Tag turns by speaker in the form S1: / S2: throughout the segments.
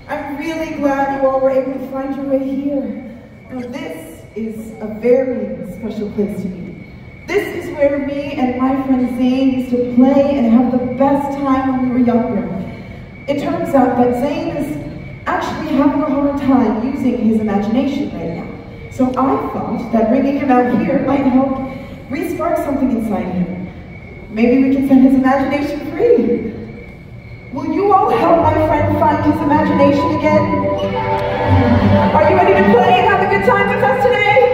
S1: I'm really glad you all were able to find your way here. Now, this is a very special place to me. This is where me and my friend Zane used to play and have the best time when we were younger. It turns out that Zane is actually having a hard time using his imagination right now. So I thought that bringing him out here might help re-spark something inside him. Maybe we can set his imagination free. Will you all help my friend find his imagination again? Are you ready to play and have a good time with us today?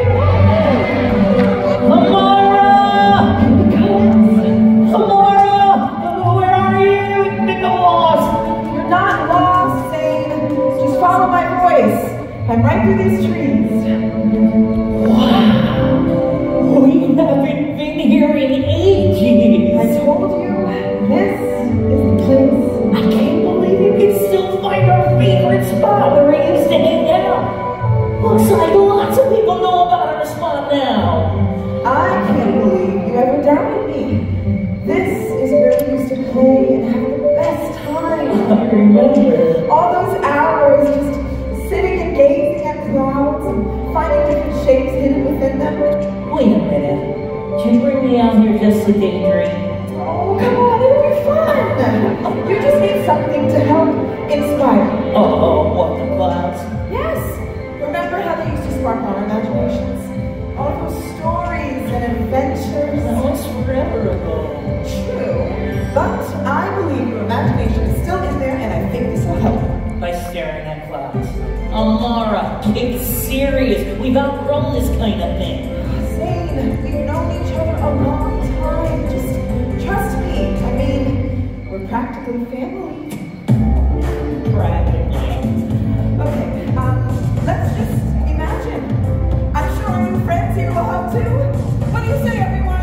S2: Amara! Amara! Where are you? I think I'm lost.
S1: You're not lost, Zane. Just follow my voice. I'm right through these trees.
S2: Wow! We haven't been here in ages.
S1: I told you, this is the place.
S2: I can't believe you can still find our favorite spot where we used to hang out. Looks like lots of people know about our spot now.
S1: I can't believe you ever doubted me. This is where we used to play and have the best time.
S2: I remember.
S1: All those hours just sitting and gazing at clouds and finding different shapes hidden within them.
S2: Wait a minute. Can you bring me out here just to daydream?
S1: Oh, come on, it'll be fun. You just need something to help inspire.
S2: Oh, what, the clouds?
S1: Yes. Remember how they used to spark our imaginations? All those stories and adventures.
S2: That was forever ago.
S1: True. But I believe your imagination is still in there, and I think this will help.
S2: By staring at clouds. Amara, get serious. We've outgrown this kind of thing.
S1: Zane, we've known each other a long time. Just trust me. I mean, we're practically family.
S2: Practically.
S1: Okay, let's just imagine. I'm sure our new friends here will help too. What do you say, everyone?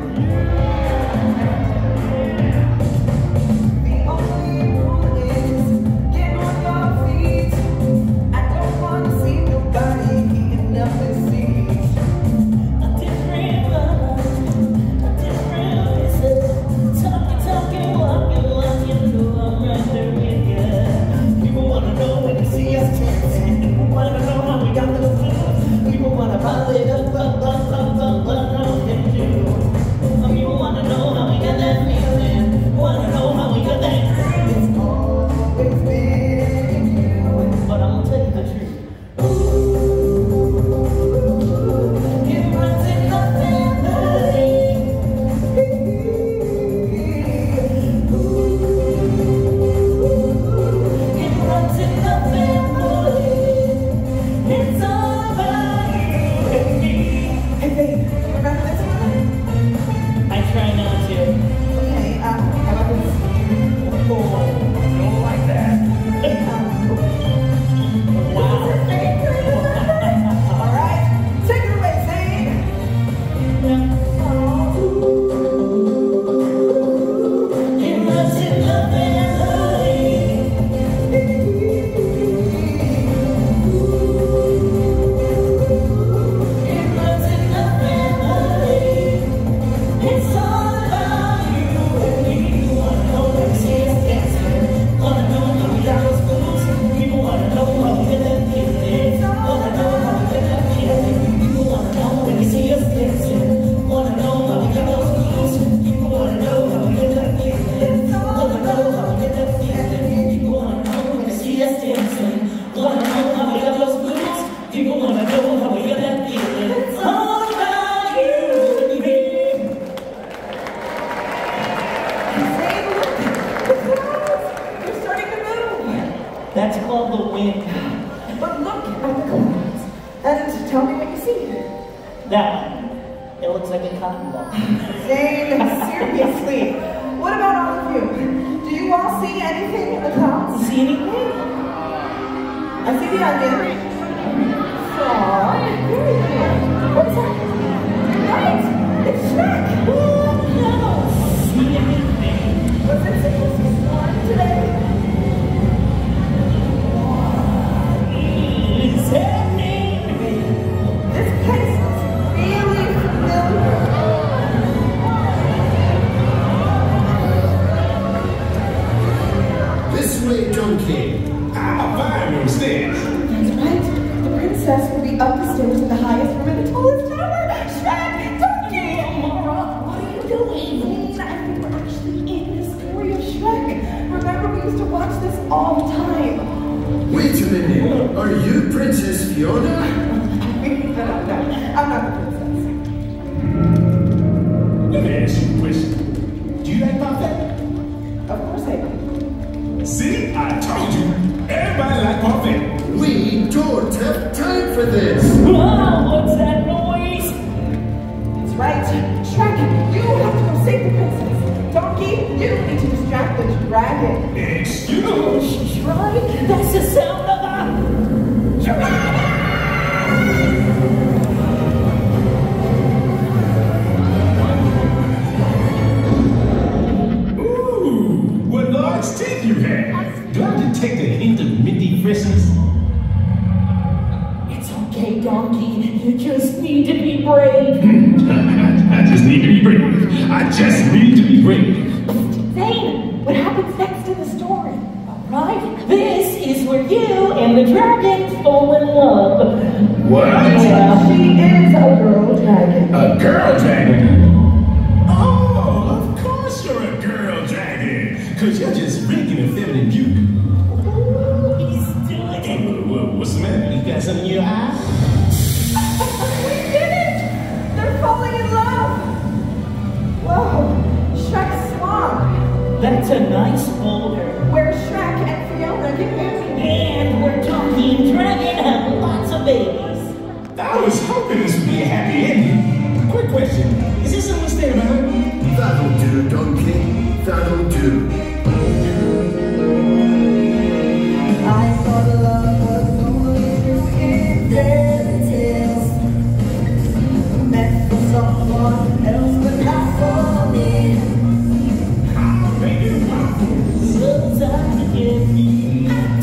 S1: The only rule is get on your feet. I don't want to see nobody eating up the seat.
S2: A different voices. Talking, walking, know I'm right there with you. People wanna know when they see us dancing. People wanna know how we got the blues. People wanna pile it up, how they do. People wanna know how we got that feeling. Wanna know how we got that groove.
S1: It's always been you.
S2: But I'm gonna tell you the truth. It runs in the family. It runs in the family. It's all about you and me.
S1: Hey, babe, remember this one?
S2: I try not to.
S1: Okay, how about this?
S2: Oh, I don't like that. Wow.
S1: All right, take it away, Zane.
S2: It runs in the family. It runs in the family. It's all about you and me. You wanna know when we see us dancing. Wanna know how we got those moves. People wanna know how we get that feeling. Wanna know how we get that feeling. People wanna know when they see us dancing. Wanna know how we got those moves. People wanna know how we get that feeling. Wanna know how we get that feeling. People wanna know when they see us dancing. Wanna know how we got those moves. People wanna know how we get that feeling. It's all about you and me.
S1: Zane, look, the clouds. They're starting to move.
S2: That's called the wind.
S1: But look at the clouds and tell me what you see.
S2: That one. It looks like a cotton ball.
S1: Zane, seriously. What about all of you? Do you all see anything in the clouds?
S2: See anything?
S1: I see the onion. Frog. Very cool. What's that? Right! It's Shrek!
S2: No. See anything?
S1: Was it supposed to storm today?
S2: It's happening.
S1: This place is really familiar.
S3: This way, Donkey. I'll find
S1: all the time.
S3: Wait a minute. Are you Princess Fiona?
S1: No, I'm not the princess.
S4: Let me ask you a question. Do you like parfait?
S1: Of course I do.
S4: See, I told you. Everybody like parfait.
S3: We don't have time for this.
S2: Wow, what's that noise?
S1: That's right. Shrek, you have to go save the princess. Donkey, you need to distract the dragon.
S4: Excuse me.
S2: She's right. That's the sound of a dragon.
S4: Ooh, what large teeth you have. Do I detect a hint of minty freshness?
S2: It's okay, Donkey. You just need to be brave.
S4: I just need to be brave. I just need to be brave.
S2: Zane, what happens next in the story? Alright, this is where you and the dragon fall in love.
S4: What?
S2: Yeah.
S1: She is a girl dragon.
S4: A girl dragon? Oh, of course you're a girl dragon. Cause you're just reeking of feminine beauty.
S2: Ooh, he's doing it.
S4: What's the matter? You got something in your eye?
S1: We did it! They're falling in love! Whoa, Shrek's swamp.
S2: That's a nice boulder.
S1: Where Shrek and Fiona get married.
S2: And where Donkey and Dragon have lots of babies.
S4: I was hoping this would be a happy ending. Quick question. Is this something to stay about?
S3: That'll do, Donkey. That'll do.
S1: I thought love was only in fairy tales, meant for someone else, but not for me.
S2: Sometimes to get me. Can't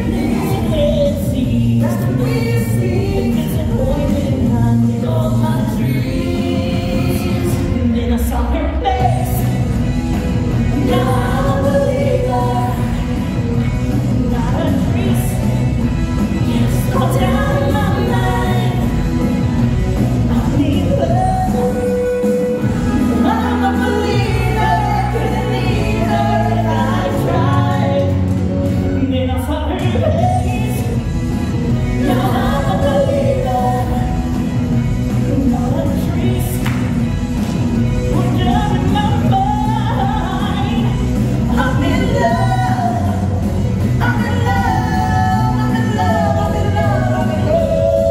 S2: see.
S1: That's what we see.
S2: Disappointment haunted all my dreams. And then I saw her face. Now I'm a believer. Not a trace. Can't slow down my mind. I need love. I'm a believer. Couldn't leave her if I tried. And then I saw her face. Now I'm a believer. Not a trace. We're down in my mind. I'm in love. I'm in love. I'm in love. I'm in love. I'm in love.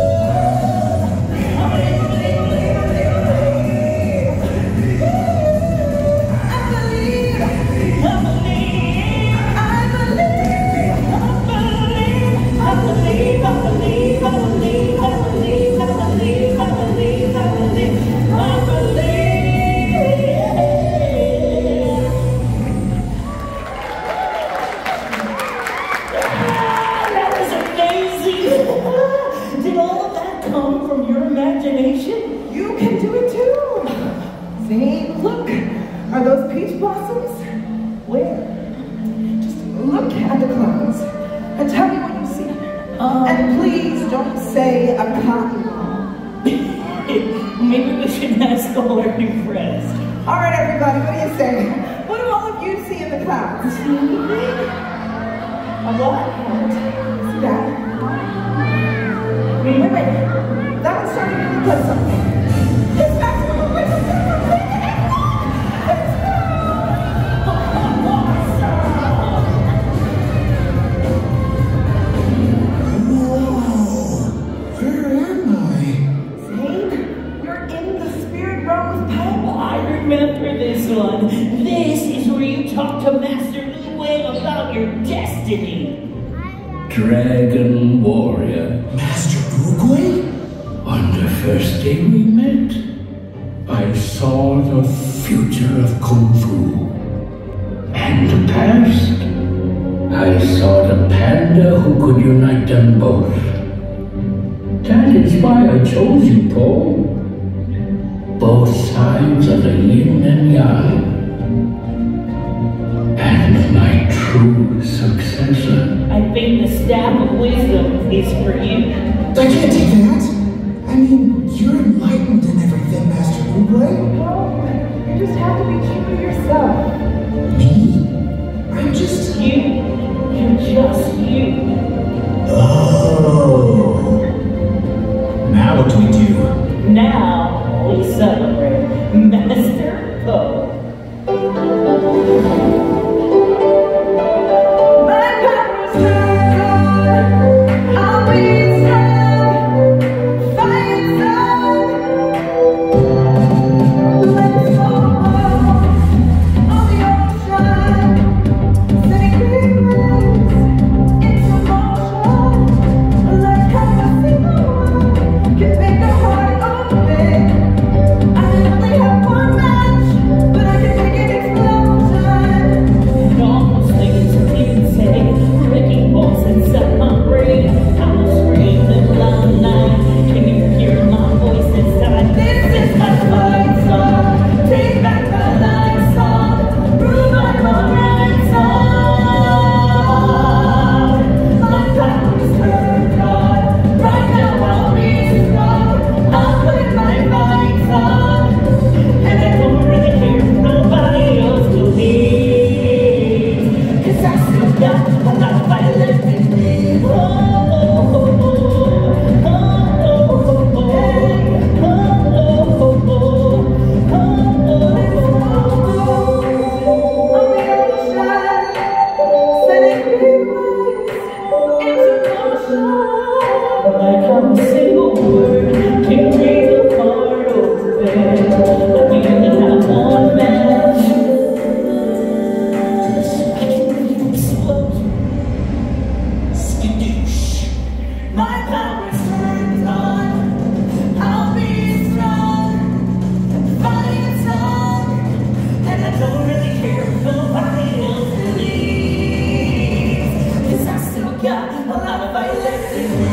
S2: I'm in love. That was amazing! Did all of that come from your imagination?
S1: You can do it too. Zane, look. Are those peach blossoms?
S2: Where?
S1: Just look at the clouds and tell me what you see. And please don't say a cotton ball.
S2: Maybe we should ask all our new friends.
S1: All right, everybody, what do you say? What do all of you see in the clouds?
S2: See anything? A what?
S1: See that? Wait. That one's starting to look like something. It's back to the
S3: Where am I?
S1: Zane, you're in the spirit realm with Poe.
S2: I remember this one. This is where you talk to Master Uwe about your destiny.
S5: Dragon warrior.
S3: Master Oogway?
S5: On the first day we met, I saw the future of Kung Fu. And the past, I saw the panda who could unite them both. That is why I chose you, Paul. Both sides of the yin and yang. And my true successor.
S2: I think the staff of wisdom is for you.
S6: I can't take that. I mean, you're enlightened and everything, Master Oogway.
S1: No, you just have to be true to yourself.
S6: Me? I'm just...
S2: You're inside my brain. I'm screaming loud night. Can you hear my voice inside? This is my fight song. Take back my life song. Prove I'm alright song. My power's turned on. Right now I'll be strong. I'll play my fight song. And I don't really care if nobody else believes. 'Cause I still got a lot of fight left in me. Oh, oh, oh, oh, oh, oh, oh, oh, like how a single word can break a heart open. I feel that I'm one man. I can really explode. Skadoosh. My power's turned on. I'll be strong. Fighting song. And I don't really care if nobody else believes. 'Cause I still got a lot of fight left in me.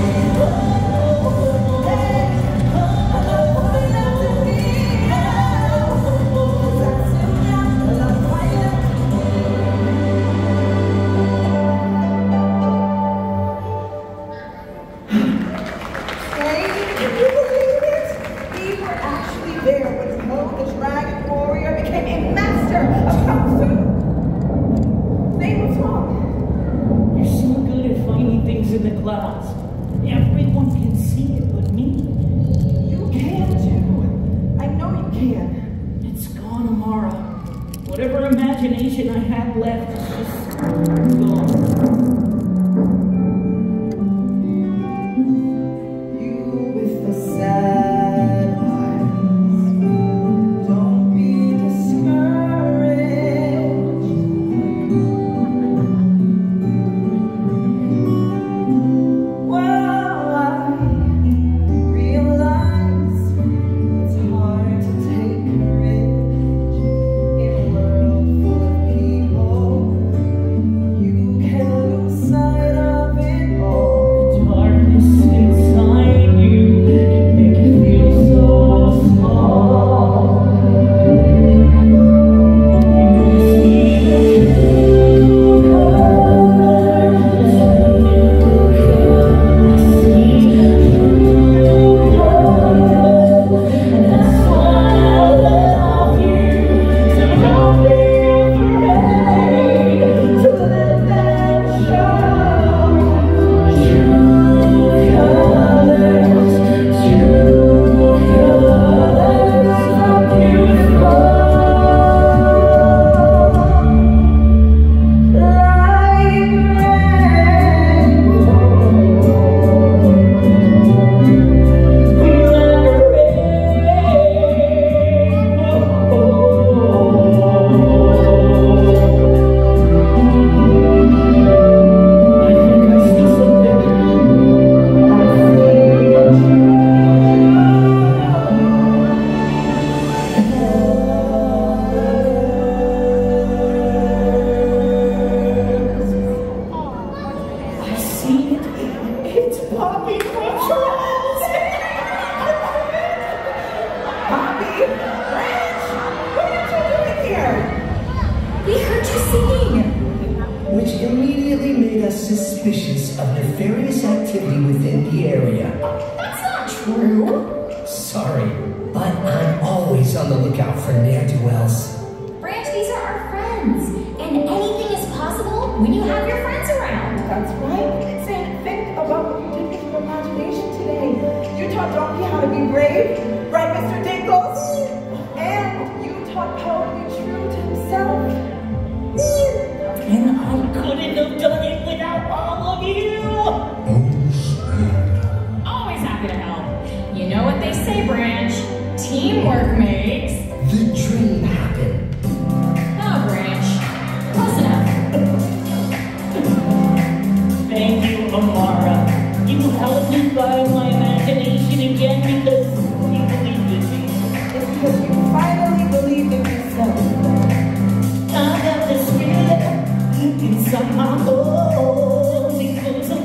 S2: You're so good at finding things in the clouds. Everyone can see it but me.
S1: You can too. I know you can.
S2: It's gone, Amara. Whatever imagination I had left is just gone.
S1: You with the sad eyes. Don't be discouraged. Well, I realize it's hard to take courage in a world full of people. You can lose sight of it all.
S2: The darkness inside you can make you feel so small. You see the true colors. And that's why I love you. So don't be afraid to let that show. True colors are beautiful. I see it. It's Bobby from Trolls.
S1: Bobby, Branch, what are you doing here?
S7: We heard you singing.
S8: Which immediately made us suspicious of nefarious activity within the area.
S7: That's not true.
S8: Sorry, but I'm always on the lookout for ne'er-do-wells.
S7: Branch, these are our friends. And anything is possible when you have your friends around.
S1: That's right. Sam, think about what you did with your imagination today. You taught Donkey how to be brave, right, Mr. Dinkles? And you taught Power to be true to himself.
S2: And I couldn't have done it without all of you.
S7: Always happy to help. You know what they say, Branch. Teamwork makes.
S8: The dream happened.
S7: Oh, Branch. Close enough.
S2: Thank you, Amara. You helped me find my imagination again because you believed in me.
S1: It's because you finally believed in yourself.
S2: I got the spirit inside my bones. It goes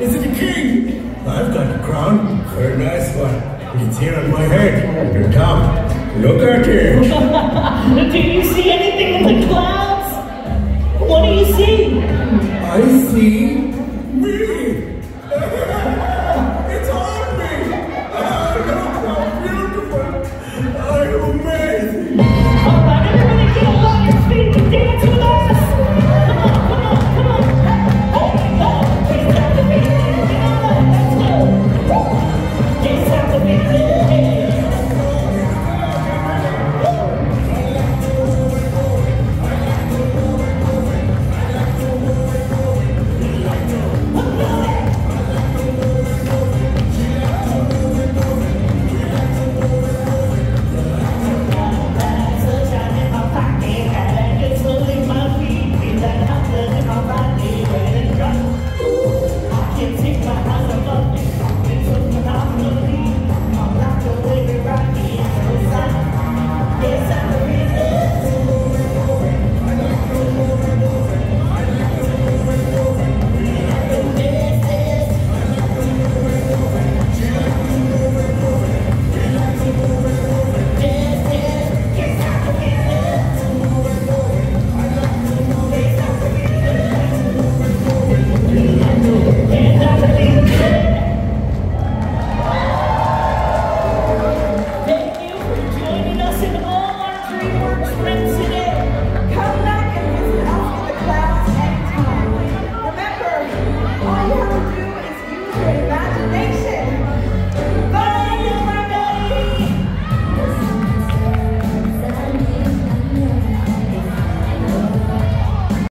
S4: Is it the king? I've got the crown. Very nice one. It's here on my head, at the top. Look at it.
S2: Do you see anything in the clouds? What do you see?
S4: I see